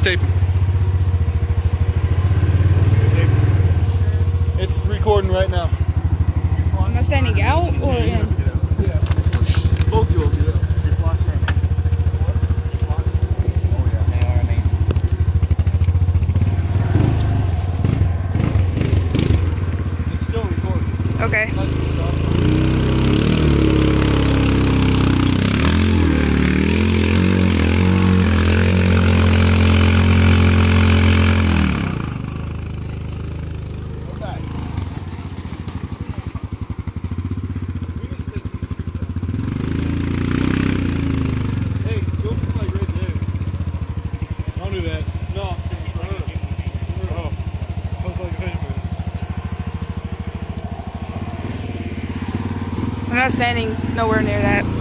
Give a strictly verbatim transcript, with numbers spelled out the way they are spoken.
taping. It's recording right now. Am I standing out or in? Yeah. Both you will be there. Your flocks are amazing. Your flocks? Oh yeah. They are amazing. It's still recording. Okay. Nice and stuff. That. No, I'm just like oh. I was like, hey, I'm not standing nowhere near that.